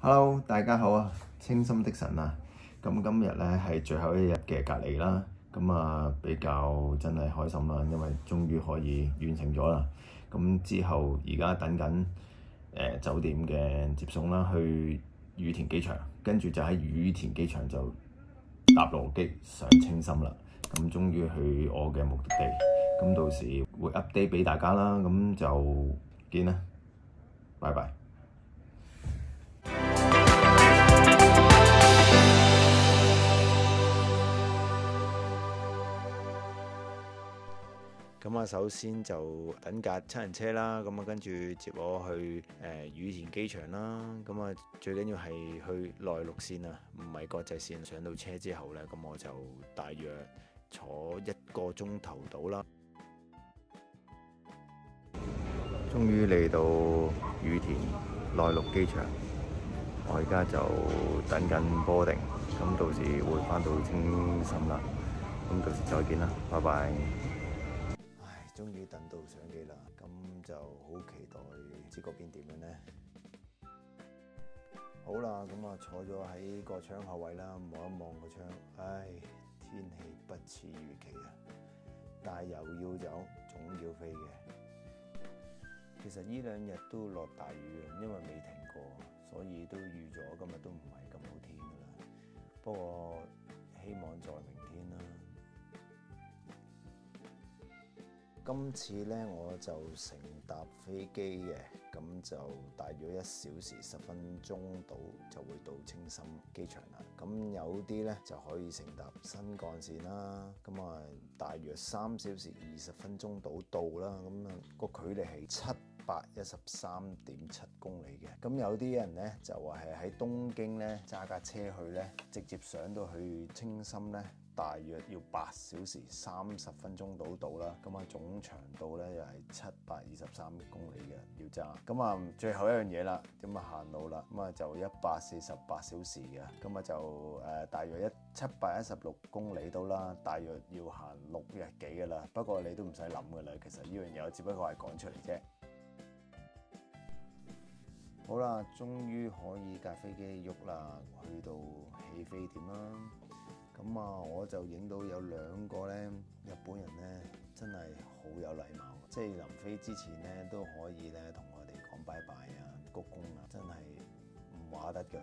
Hello，大家好啊！清心的神啊，咁今日咧係最後一日嘅隔離啦，比較真係開心啦，因為終於可以完成咗啦。咁之後而家等緊酒店嘅接送啦，去羽田機場，跟住就喺羽田機場就搭羅機上清心啦。咁終於去我嘅目的地，咁到時會 update 俾大家啦。咁就見啦，拜拜。咁啊，首先就等架七人車啦，咁啊跟住接我去羽田機場啦。咁啊最緊要係去內陸線啊，唔係國際線。上到車之後呢，咁我就大約坐1個鐘頭到啦。終於嚟到羽田內陸機場，我而家就等緊 boarding，咁到時會返到清心啦。咁到時再見啦，拜拜。終於等到上機啦，咁就好期待，唔知嗰邊點樣呢？好啦，咁啊坐咗喺個窗口位啦，望一望個窗，唉，天氣不似預期啊，但係又要走，總要飛嘅。其實呢2日都落大雨啊，因為未停過，所以都預咗今日都唔係咁好天噶啦。不過希望在明天啦。今次呢，我就乘搭飛機嘅，咁就大約1小時10分鐘到就會到清心機場啦。咁有啲呢就可以乘搭新幹線啦，咁啊大約3小時20分鐘到啦。咁啊個距離係713.7公里嘅。咁有啲人呢就話係喺東京呢揸架車去呢，直接上到去清心呢，大約要8小時30分鐘到啦，咁啊總長度咧又係723公里嘅要揸。咁啊最後一樣嘢啦，咁啊行路啦，咁啊就148小時嘅，咁啊就大約716公里到啦，大約要行6日幾嘅啦。不過你都唔使諗嘅啦，其實呢樣嘢我只不過係講出嚟啫。好啦，終於可以架飛機喐啦，去到起飛點啦。咁啊，我就影到有2個咧日本人咧，真係好有禮貌，即係臨飛之前咧都可以咧同我哋講拜拜啊、鞠躬啊，真係唔話得嘅佢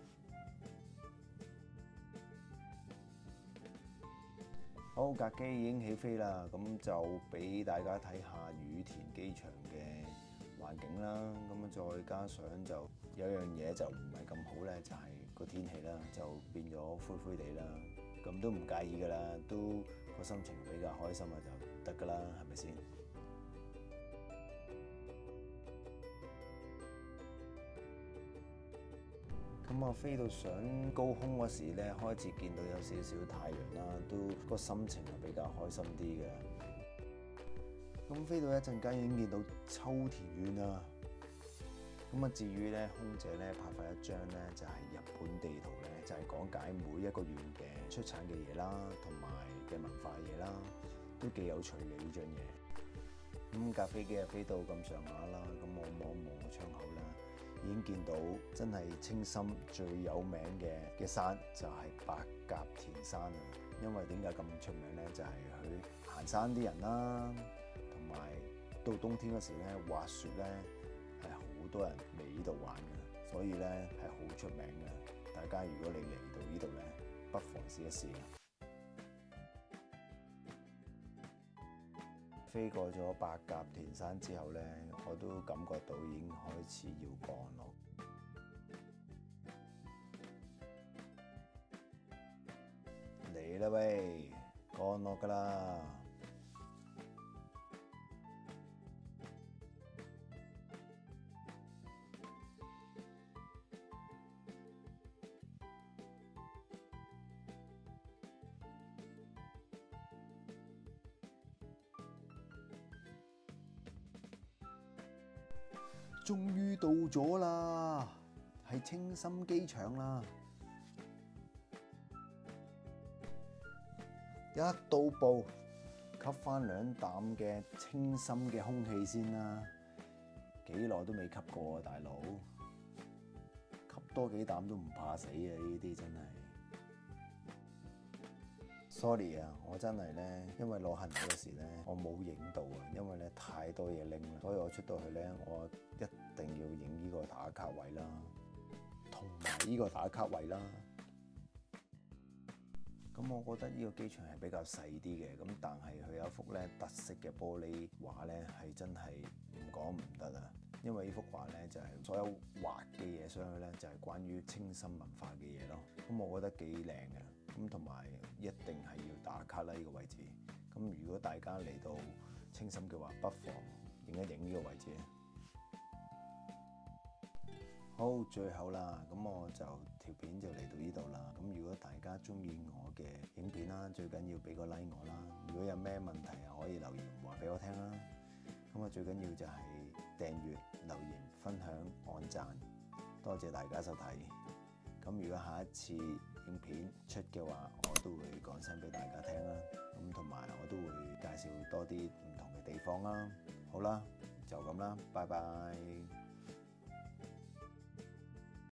哋。好，架機已經起飛啦，咁就俾大家睇下羽田機場嘅環境啦。咁再加上就有樣嘢就唔係咁好咧，就係個天氣啦，就變咗灰灰地啦。咁都唔介意噶啦，都個心情比較開心啊就得噶啦，係咪先？咁啊飛到上高空嗰時咧，開始見到有少少太陽啦，都個心情係比較開心啲嘅。咁飛到一陣間已經見到秋田縣啦。咁啊，至於咧，空姐咧派發一張咧，就係日本地圖咧，就係講解每一個縣嘅出產嘅嘢啦，同埋嘅文化嘢啦，都幾有趣嘅呢張嘢。咁架飛機啊飛到咁上下啦，咁我望一望個窗口啦，已經見到真係清心最有名嘅山就係白鴿田山啊！因為點解咁出名咧？就係去行山啲人啦，同埋到冬天嗰時咧滑雪咧。係好多人嚟呢度玩嘅，所以咧係好出名嘅。大家如果你嚟到呢度咧，不妨試一試。飛過咗白鴿田山之後咧，我都感覺到已經開始要降落。嚟啦喂，降落㗎啦！終於到咗啦，係清心機場啦！一到埗，吸翻2啖嘅清新嘅空氣先啦，幾耐都未吸過啊，大佬！吸多幾膽都唔怕死嘅，呢啲真係。Sorry 啊，我真係咧，因為攞行李嗰時咧，我冇影到啊，因為咧太多嘢拎啦，所以我出到去咧，我一定要影呢個打卡位啦，同埋呢個打卡位啦。咁我覺得呢個機場係比較細啲嘅，咁但係佢有一幅咧特色嘅玻璃畫咧，係真係唔講唔得啊！因為呢幅畫咧就係所有畫嘅嘢上去咧，就係關於清心文化嘅嘢咯。咁我覺得幾靚嘅，咁同埋一定係要打卡啦呢個位置。咁如果大家嚟到清心嘅話，不妨影一影呢個位置。好，最後啦，咁我就條片就嚟到呢度啦。咁如果大家中意我嘅影片啦，最緊要俾個 like 我啦。如果有咩問題啊，可以留言話俾我聽啦。咁啊，最緊要就係訂閱、留言、分享、按讚，多謝大家收睇。咁如果下一次影片出嘅話，我都會講聲俾大家聽啦。咁同埋我都會介紹多啲唔同嘅地方啦。好啦，就咁啦，拜拜。